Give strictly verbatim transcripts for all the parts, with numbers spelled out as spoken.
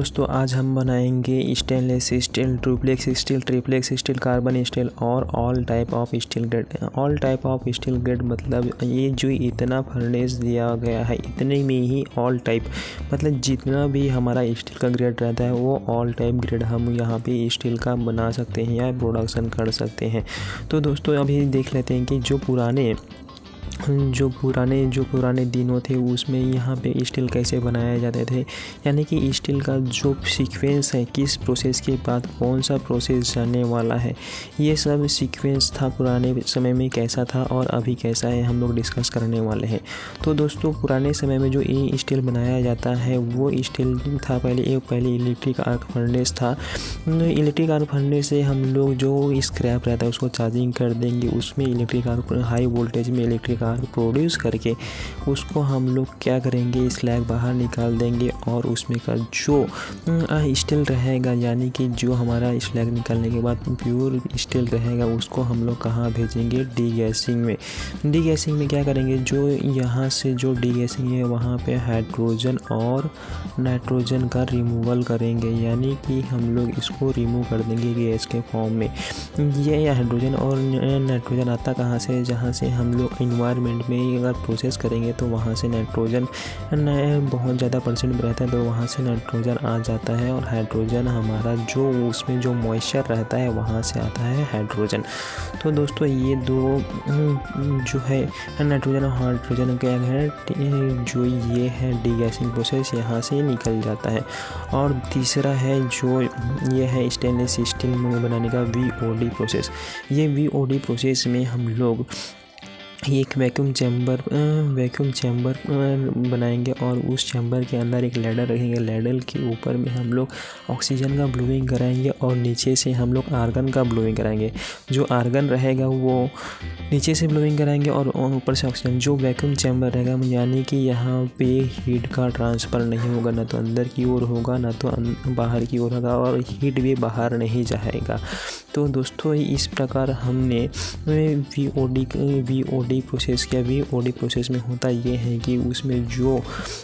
दोस्तों आज हम बनाएंगे stainless steel, duplex steel, triplex steel, carbon steel और all type of steel grade. All type of steel grade मतलब ये जो इतना फर्नेस दिया गया है इतने में ही ऑल टाइप मतलब जितना भी हमारा स्टील का ग्रेड रहता है वो ऑल टाइप ग्रेड हम यहाँ पे स्टील का बना सकते हैं या प्रोडक्शन कर सकते हैं। तो दोस्तों अभी देख लेते हैं कि जो पुराने जो पुराने जो पुराने दिनों थे उसमें यहाँ पे स्टील कैसे बनाए जाते थे, यानी कि स्टील का जो सीक्वेंस है किस प्रोसेस के बाद कौन सा प्रोसेस जाने वाला है, ये सब सीक्वेंस था पुराने समय में कैसा था और अभी कैसा है हम लोग डिस्कस करने वाले हैं। तो दोस्तों पुराने समय में जो ये स्टील बनाया जाता है वो स्टील था पहले एक पहले इलेक्ट्रिक आर्क फर्नेस था। इलेक्ट्रिक आर्क फर्नेस से हम लोग जो स्क्रैप रहता है उसको चार्जिंग कर देंगे, उसमें इलेक्ट्रिक आर्क हाई वोल्टेज में इलेक्ट्रिक प्रोड्यूस करके उसको हम लोग क्या करेंगे स्लैग बाहर निकाल देंगे और उसमें का जो स्टील रहेगा यानी कि जो हमारा स्लैग निकालने के बाद प्योर स्टील रहेगा उसको हम लोग कहाँ भेजेंगे डीगैसिंग में। डीगैसिंग में क्या करेंगे, जो यहाँ से जो डीगैसिंग है वहाँ पे हाइड्रोजन और नाइट्रोजन का रिमूवल करेंगे, यानी कि हम लोग इसको रिमूव कर देंगे गैस के फॉर्म में। ये हाइड्रोजन और नाइट्रोजन आता कहाँ से, जहाँ से हम लोग इन्वायरमेंट में अगर प्रोसेस करेंगे तो वहाँ से नाइट्रोजन बहुत ज़्यादा परसेंट में रहता है तो वहाँ से नाइट्रोजन आ जाता है और हाइड्रोजन हमारा जो उसमें जो मॉइस्चर रहता है वहाँ से आता है हाइड्रोजन। तो दोस्तों ये दो जो है नाइट्रोजन और हाइड्रोजन क्या है, जो ये है डीगैसिंग प्रोसेस यहाँ से निकल जाता है। और तीसरा है जो ये है स्टेनलेस स्टील में बनाने का वी ओ डी प्रोसेस। ये वी ओ डी प्रोसेस में हम लोग एक वैक्यूम चैम्बर वैक्यूम चैम्बर बनाएंगे और उस चैम्बर के अंदर एक लैडर रखेंगे। लैडर के ऊपर में हम लोग ऑक्सीजन का ब्लोइंग कराएंगे और नीचे से हम लोग आर्गन का ब्लोइंग कराएंगे। जो आर्गन रहेगा वो नीचे से ब्लोइंग कराएंगे और ऊपर से ऑक्सीजन। जो वैक्यूम चैम्बर रहेगा यानी कि यहाँ पे हीट का ट्रांसफ़र नहीं होगा, ना तो अंदर की ओर होगा ना तो बाहर की ओर होगा और हीट भी बाहर नहीं जाएगा। तो दोस्तों इस प्रकार हमने V O D V O D process किया। वी ओ डी प्रोसेस में होता ये है कि उसमें जो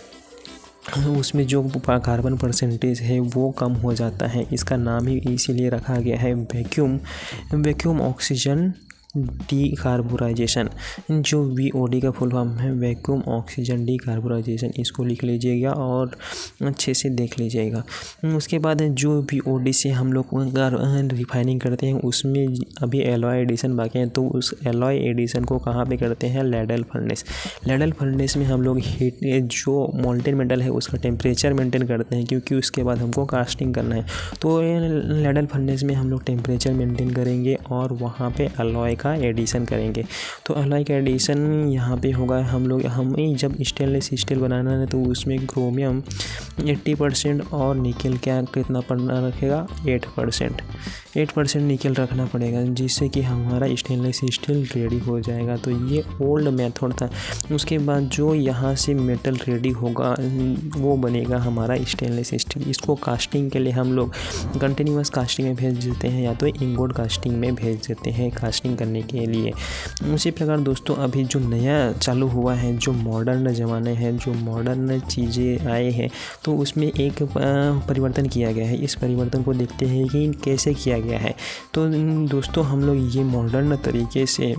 उसमें जो कार्बन परसेंटेज है वो कम हो जाता है। इसका नाम ही इसीलिए रखा गया है वैक्यूम वैक्यूम ऑक्सीजन डीकार्बोराइजेशन। जो वी ओ डी का फुल फॉर्म है वैक्यूम ऑक्सीजन डीकार्बोराइजेशन, इसको लिख लीजिएगा और अच्छे से देख लीजिएगा। उसके बाद जो वी ओ डी से हम लोग रिफाइनिंग करते हैं उसमें अभी एलॉय एडिशन बाकी है, तो उस एलॉय एडिशन को कहाँ पे करते हैं, लैडल फर्नेस। लैडल फर्नेस में हम लोग हीट जो मोल्टेन मेटल है उसका टेम्परेचर मेंटेन करते हैं क्योंकि उसके बाद हमको कास्टिंग करना है। तो लैडल फर्नेस में हम लोग टेम्परेचर मेंटेन करेंगे और वहाँ पे एलॉय का एडिशन करेंगे। तो एलॉय का एडिशन यहाँ पे होगा। हम लोग हमें जब स्टेनलेस स्टील बनाना है तो उसमें क्रोमियम अस्सी परसेंट और निकल क्या कितना पड़ना रखेगा, आठ परसेंट आठ परसेंट निकल रखना पड़ेगा जिससे कि हमारा स्टेनलेस स्टील रेडी हो जाएगा। तो ये ओल्ड मेथड था। उसके बाद जो यहाँ से मेटल रेडी होगा वो बनेगा हमारा स्टेनलेस स्टील। इसको कास्टिंग के लिए हम लोग कंटिन्यूस कास्टिंग में भेज देते हैं या तो इंगोट कास्टिंग में भेज देते हैं कास्टिंग करने के लिए। उसी प्रकार दोस्तों अभी जो नया चालू हुआ है, जो मॉडर्न ज़माने हैं, जो मॉडर्न चीज़ें आए हैं तो उसमें एक परिवर्तन किया गया है। इस परिवर्तन को देखते हैं कि कैसे किया गया है। तो दोस्तों हम लोग ये मॉडर्न तरीके से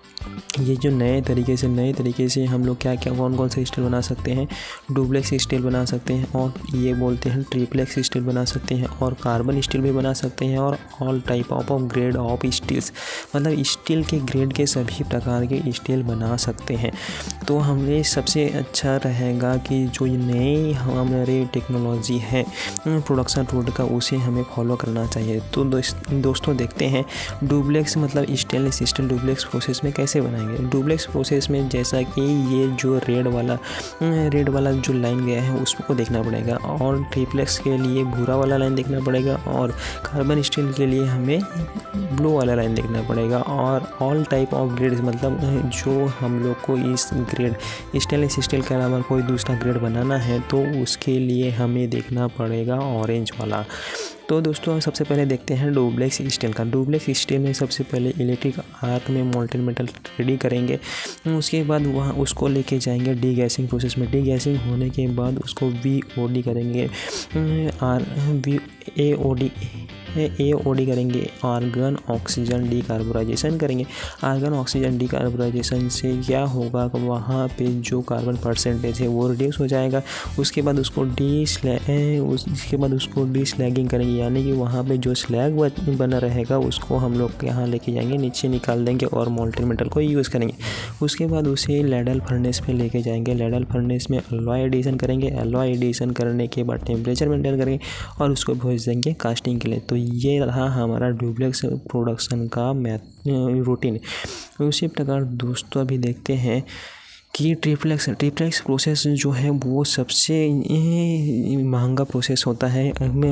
ये जो नए तरीके से नए तरीके से हम लोग क्या क्या कौन कौन से स्टील बना सकते हैं, डुप्लेक्स स्टील बना सकते हैं और ये बोलते हैं ट्रिप्लेक्स स्टील बना सकते हैं और कार्बन स्टील भी बना सकते हैं और all type of of grade of steels मतलब स्टील के ग्रेड के सभी प्रकार के स्टील बना सकते हैं। तो हमें सबसे अच्छा रहेगा कि जो ये नए हमारे टेक्नोलॉजी है प्रोडक्शन रोड का उसे हमें फॉलो करना चाहिए। तो दोस्तों देखते हैं डुप्लेक्स मतलब स्टेनलेस स्टील डुप्लेक्स प्रोसेस में कैसे बनाएंगे। डुप्लेक्स प्रोसेस में जैसा कि ये जो रेड वाला रेड वाला जो लाइन गया है उसको देखना पड़ेगा और ट्रिप्लेक्स के लिए भूरा वाला लाइन देखना पड़ेगा और कार्बन स्टील के लिए हमें ब्लू वाला लाइन देखना पड़ेगा। और ऑल टाइप ऑफ ग्रेड मतलब जो हम लोग को इस ग्रेड स्टेनलेस स्टील के अलावा कोई दूसरा ग्रेड बनाना है तो उसके लिए हमें देखना पड़ेगा ऑरेंज वाला। तो दोस्तों सबसे पहले देखते हैं डुप्लेक्स स्टील का। डुप्लेक्स स्टील में सबसे पहले इलेक्ट्रिक आर्क में मोल्टेन मेटल रेडी करेंगे, उसके बाद वहाँ उसको लेके जाएंगे डी गैसिंग प्रोसेस में। डी गैसिंग होने के बाद उसको वी ओ डी करेंगे, R V A O D A O D करेंगे, आर्गन ऑक्सीजन डीकार्बोनाइजेशन करेंगे। आर्गन ऑक्सीजन डीकार्बोनाइजेशन से क्या होगा, वहाँ पे जो कार्बन परसेंटेज है वो रिड्यूस हो जाएगा। उसके बाद उसको डी स्लैग उसके बाद उसको डी स्लैगिंग करेंगे, यानी कि वहाँ पे जो स्लैग बना रहेगा उसको हम लोग यहाँ लेके जाएंगे, नीचे निकाल देंगे और मोल्टेन मेटल को यूज़ करेंगे। उसके बाद उसे लैडल फर्नेस पे लेके जाएंगे। लैडल फर्नेस में अलॉय एडिशन करेंगे। अलॉय एडिशन करने के बाद टेम्परेचर मेंटेन करेंगे और उसको भेज देंगे कास्टिंग के लिए। तो ये रहा हमारा डुप्लेक्स प्रोडक्शन का मैथ रूटीन। उसी प्रकार दोस्तों अभी देखते हैं कि ट्रिप्लेक्स ट्रिप्लेक्स प्रोसेस जो है वो सबसे महंगा प्रोसेस होता है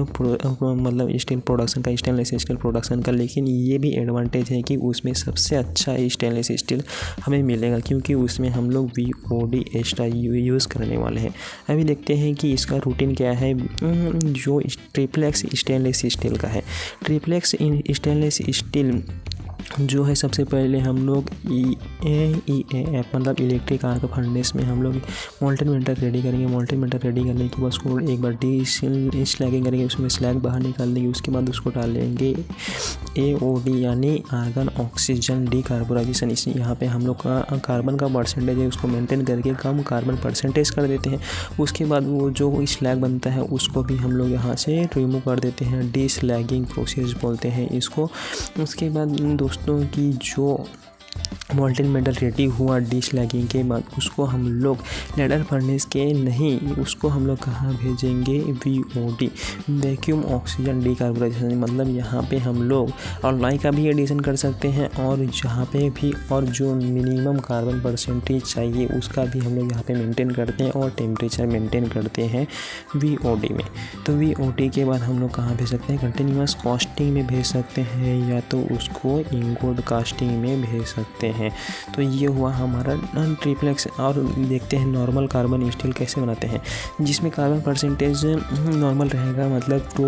मतलब स्टील प्रोडक्शन का, स्टेनलेस स्टील प्रोडक्शन का। लेकिन ये भी एडवांटेज है कि उसमें सबसे अच्छा स्टेनलेस स्टील हमें मिलेगा, क्योंकि उसमें हम लोग V O D extra use करने वाले हैं। अभी देखते हैं कि इसका रूटीन क्या है जो ट्रिप्लेक्स स्टेनलेस स्टील का है। ट्रिप्लेक्स स्टेनलेस स्टील जो है सबसे पहले हम लोग ई ए ई एफ मतलब इलेक्ट्रिक आर्क फर्नेस में हम लोग मोल्टेन मेटल रेडी करेंगे। मोल्टेन मेटल रेडी करने के बाद उसको एक बार डी स्लैगिंग करेंगे, उसमें स्लैग बाहर निकाल देंगे। उसके बाद उसको डालेंगे ए ओ डी यानी आर्गन ऑक्सीजन डीकार्बोनाइजेशन। इस यहाँ पे हम लोग का कार्बन का परसेंटेज है उसको मेंटेन करके कम कार्बन परसेंटेज कर देते हैं। उसके बाद वो जो स्लैग बनता है उसको भी हम लोग यहाँ से रिमूव कर देते हैं, डी स्लैगिंग प्रोसेस बोलते हैं इसको। उसके बाद दोस्तों की जो मोल्टेन मेटल रेडी हुआ डी स्लैगिंग के बाद उसको हम लोग लैडल फर्नेस के नहीं, उसको हम लोग कहाँ भेजेंगे, V O D vacuum oxygen decarbonization. मतलब यहाँ पे हम लोग अलॉय का भी एडिशन कर सकते हैं और यहाँ पे भी और जो मिनिमम कार्बन परसेंटेज चाहिए उसका भी हम लोग यहाँ पे मेंटेन करते हैं और टेम्परेचर मेंटेन करते हैं वी ओ डी में। तो वी ओ डी के बाद हम लोग कहाँ भेज सकते हैं, कंटिन्यूस कास्टिंग में भेज सकते हैं या तो उसको इंगोट कास्टिंग में भेज सकते हैं। तो ये हुआ हमारा ट्रिप्लेक्स। और देखते हैं नॉर्मल कार्बन स्टील कैसे बनाते हैं, जिसमें कार्बन परसेंटेज नॉर्मल रहेगा, मतलब टू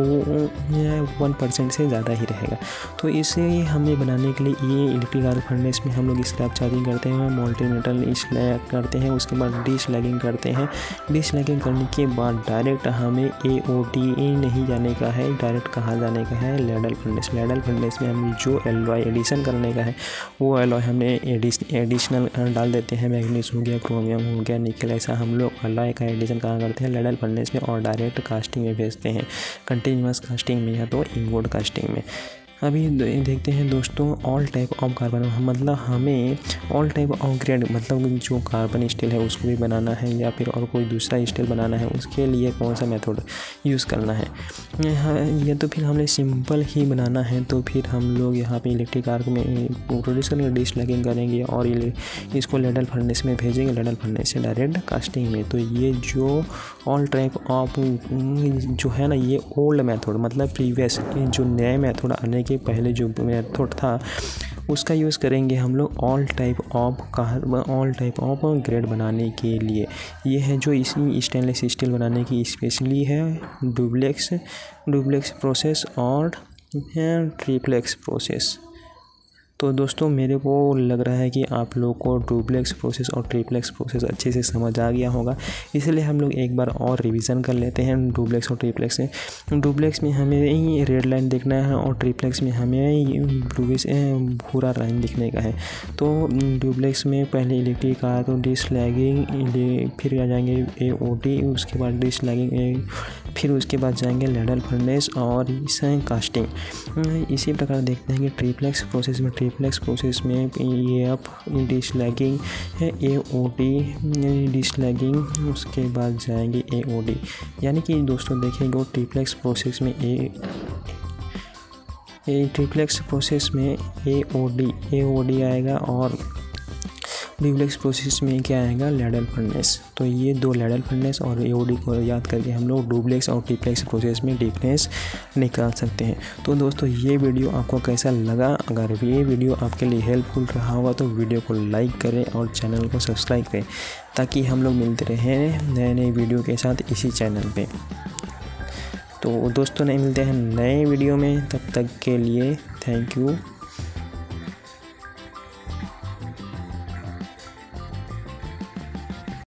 वन परसेंट से ज़्यादा ही रहेगा। तो इसे हमें बनाने के लिए ये इलेक्ट्रिक आर्क फर्नेस में हम लोग स्लैब चार्जिंग करते हैं, मोल्टेन मेटल स्लैग करते हैं, उसके बाद डी स्लैगिंग करते हैं। डी स्लैगिंग करने के बाद डायरेक्ट हमें ए ओ डी नहीं जाने का है, डायरेक्ट कहाँ जाने का है, लैडल फर्नेस। लैडल फर्नेस में हम जो एलॉय एडिशन करने का है वो एलॉय हमने एडिशनल डाल देते हैं, मैग्नीज हो गया, क्रोमियम हो गया, निकल, ऐसा हम लोग अलॉय का एडिशन कहाँ करते हैं, लैडल फर्नेस में, और डायरेक्ट कास्टिंग में भेजते हैं, कंटिन्यूस कास्टिंग में या तो इंगोट कास्टिंग में। अभी देखते हैं दोस्तों ऑल टाइप ऑफ कार्बन, मतलब हमें ऑल टाइप ऑफ ग्रेड मतलब जो कार्बन स्टील है उसको भी बनाना है या फिर और कोई दूसरा स्टील बनाना है, उसके लिए कौन सा मेथड यूज़ करना है। या तो फिर हमने सिंपल ही बनाना है तो फिर हम लोग यहाँ पे इलेक्ट्रिक आर्क में प्रोड्यूस करेंगे, डी स्लैगिंग करेंगे और इसको लैडल फर्नेस में भेजेंगे, लैडल फर्नेस से डायरेक्ट कास्टिंग में। तो ये जो ऑल टाइप ऑफ जो है ना ये ओल्ड मेथड मतलब प्रीवियस जो नए मेथड आने के पहले जो मेथड था उसका यूज़ करेंगे हम लोग all type of carbon all type of grade बनाने के लिए। ये है जो इसी स्टेनलेस स्टील बनाने की स्पेशली है डुप्लेक्स डुप्लेक्स प्रोसेस और ट्रिप्लेक्स प्रोसेस। तो दोस्तों मेरे को लग रहा है कि आप लोगों को डुप्लेक्स प्रोसेस और ट्रिप्लेक्स प्रोसेस अच्छे से समझ आ गया होगा, इसलिए हम लोग एक बार और रिवीजन कर लेते हैं डुप्लेक्स और ट्रिप्लेक्स से। डुप्लेक्स में हमें ही रेड लाइन देखना है और ट्रिप्लेक्स में हमें ब्लूइश भूरा लाइन दिखने का है। तो डुप्लेक्स में पहले इलेक्ट्रिक आर्क डी स्लैगिंग, फिर आ जाएंगे ए ओ डी, उसके बाद डी स्लैगिंग, फिर उसके बाद जाएंगे लैडल फर्नेस और इसे कास्टिंग। इसी प्रकार देखते हैं कि ट्रिप्लेक्स प्रोसेस में ट्रिप्लेक्स प्रोसेस में ए एफ डी स्लैगिंग है, A O D deslagging, उसके बाद जाएंगे ए ओ डी। यानी कि दोस्तों देखेंगे ट्रिप्लेक्स प्रोसेस में ए ट्रिप्लेक्स प्रोसेस में ए O D A O D आएगा और डुप्लेक्स प्रोसेस में क्या आएगा, लैडल फर्नेस। तो ये दो लैडल फर्नेस और ए ओ डी को याद करके हम लोग डुप्लेक्स और ट्रिप्लेक्स प्रोसेस में डिफरेंस निकाल सकते हैं। तो दोस्तों ये वीडियो आपको कैसा लगा, अगर ये वीडियो आपके लिए हेल्पफुल रहा होगा तो वीडियो को लाइक करें और चैनल को सब्सक्राइब करें ताकि हम लोग मिलते रहें नए नए वीडियो के साथ इसी चैनल पर। तो दोस्तों नहीं मिलते हैं नए वीडियो में, तब तक के लिए थैंक यू।